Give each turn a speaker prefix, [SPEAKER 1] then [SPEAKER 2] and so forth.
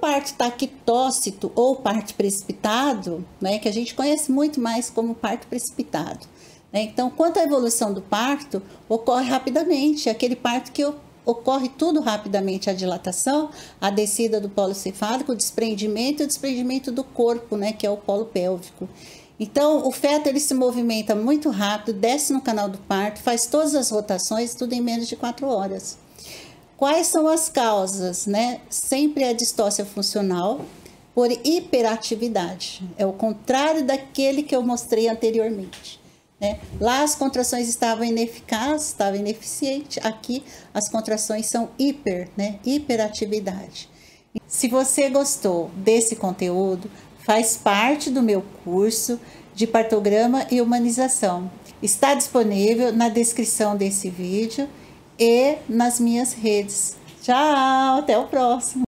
[SPEAKER 1] parto taquitócito ou parto precipitado, né, que a gente conhece muito mais como parto precipitado, né? Então, quanto à evolução do parto, ocorre rapidamente, aquele parto que ocorre tudo rapidamente, a dilatação, a descida do polo cefálico, o desprendimento do corpo, né, que é o polo pélvico. Então, o feto ele se movimenta muito rápido, desce no canal do parto, faz todas as rotações, tudo em menos de 4 horas. Quais são as causas, né? Sempre a distócia funcional por hiperatividade. É o contrário daquele que eu mostrei anteriormente, né? Lá as contrações estavam ineficazes, estavam ineficientes. Aqui as contrações são né? Hiperatividade. Se você gostou desse conteúdo, faz parte do meu curso de partograma e humanização. Está disponível na descrição desse vídeo e nas minhas redes. Tchau, até o próximo!